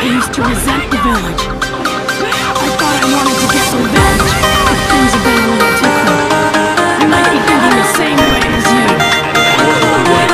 used to resent the village. I thought I wanted to get revenge, but things have been a little different. I might be thinking the same way as you. What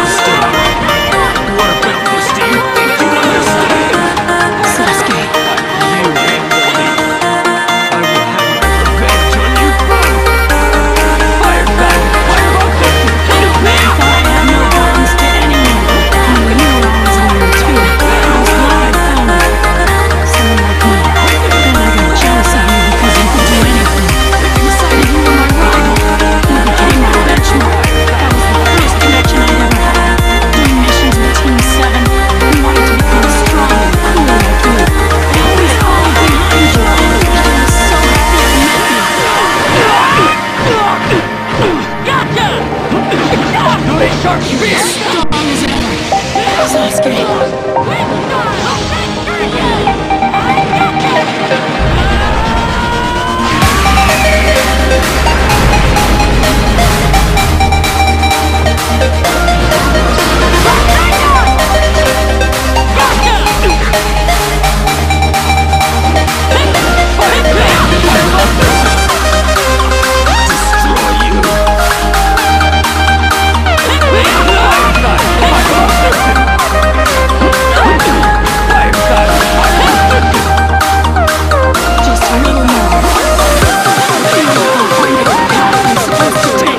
about this? Do you think you understand? Sasuke, You and me. I will have my revenge on you both. Fire back! Fire up! I thought I had no bonds to anyone. I knew I was in there too. I was glad I found it. Someone like me. Then I got jealous of you because you could do anything. I decided you were my rival. You became my benchmark. That was the first connection I'd ever had. Doing missions with Team 7. We wanted to become strong and cool like you. I always followed behind you. I was so happy I met you. You ain't sharp fist! Strong as ever. Sasuke. Just a little more. I feel like I'll find out the path I'm supposed to take.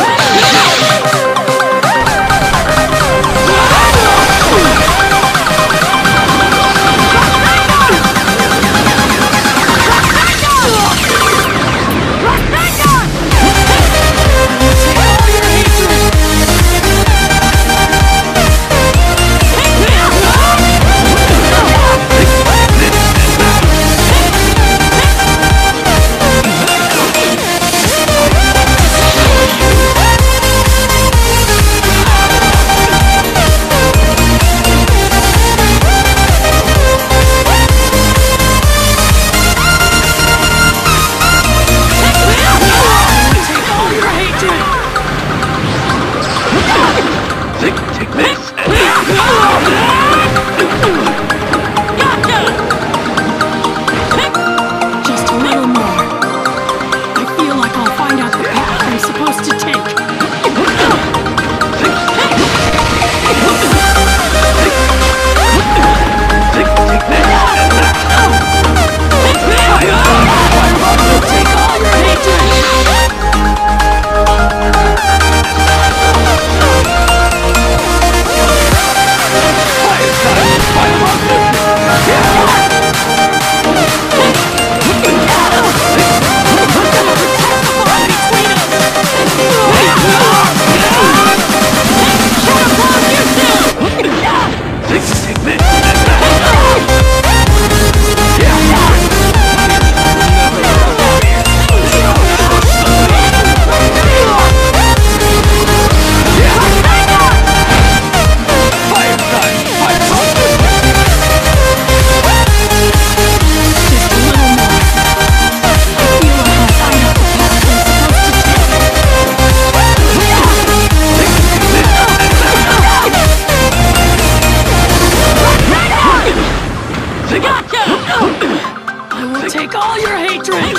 Just a little more. I feel like I'll find out the path I'm supposed to take. Take all your hatred. Just a little more. I feel like I'll find out the path I'm supposed to take. I will take all your hatred.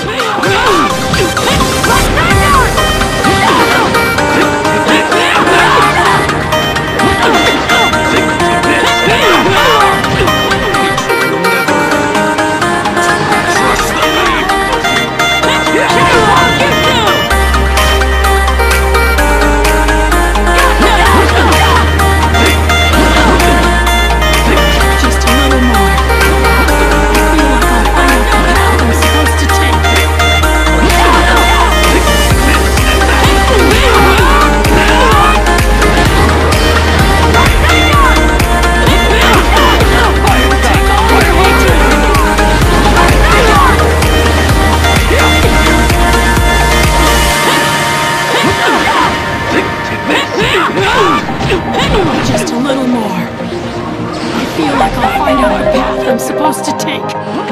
Trust the lead! Just a little more. I feel like I'll find out the path I'm supposed to take. Just a little more. I feel like I'll find out the path I'm supposed to take.